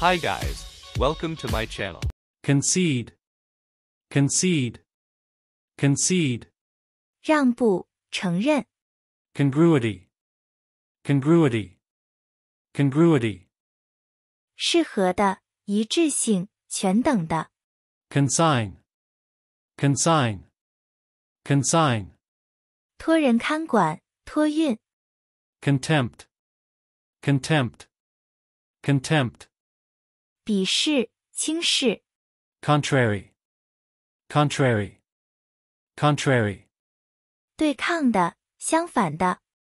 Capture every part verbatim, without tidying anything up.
Hi guys, welcome to my channel. Concede. Concede. Concede. 让步，承认。 Congruity. Congruity. Congruity. 适合的，一致性，全等的。 Consign. Consign. Consign. 托人看管，托运。 Contempt. Contempt. Contempt. 鄙视，轻视。 Contrary. Contrary. Contrary. 对抗的，相反的。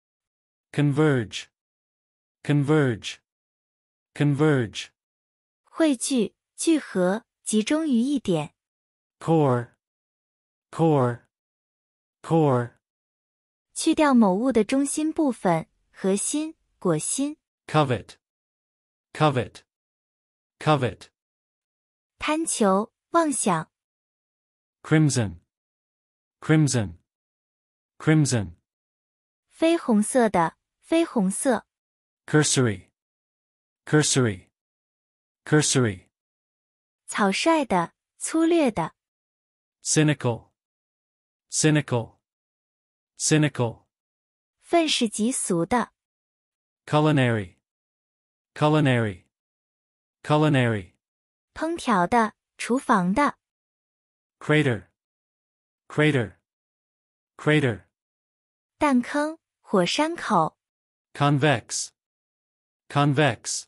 Converge. Converge. Converge. 汇聚，聚合，集中于一点。 Core. Core. Core. 去掉某物的中心部分，核心，果心。 Covet. Covet. Covet. 贪求，妄想。 Crimson. Crimson. Crimson. 绯红色的，绯红色。 Cursory. Cursory. Cursory. 草率的，粗略的。 Cynical. Cynical. Cynical. 愤世嫉俗的。 Culinary. Culinary. Culinary. 烹调的，厨房的。 Crater. Crater. Crater. 弹坑，火山口。 Convex. Convex.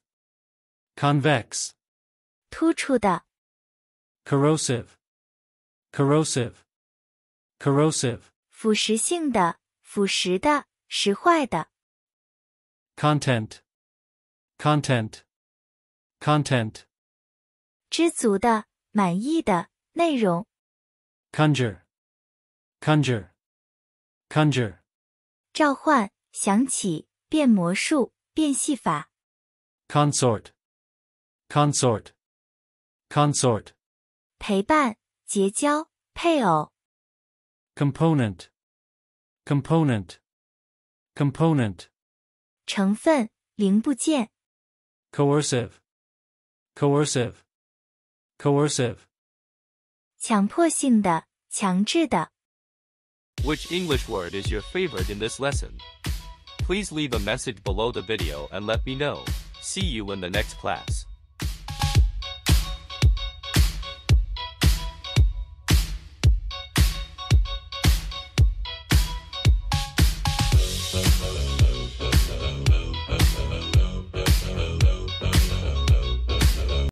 Convex. 突出的。 Corrosive. Corrosive. Corrosive. 腐蚀性的，腐蚀的，蚀坏的。 Content. Content. Content. 知足的，满意的，内容。 Conjure. Conjure. Conjure. 召唤，想起，变魔术，变戏法。 Consort. Consort. Consort. 陪伴，结交，配偶。 Component. Component. Component. 成分，零部件。 Coercive. Coercive. Coercive. 强迫性的，强制的。 Which English word is your favorite in this lesson? Please leave a message below the video and let me know. See you in the next class.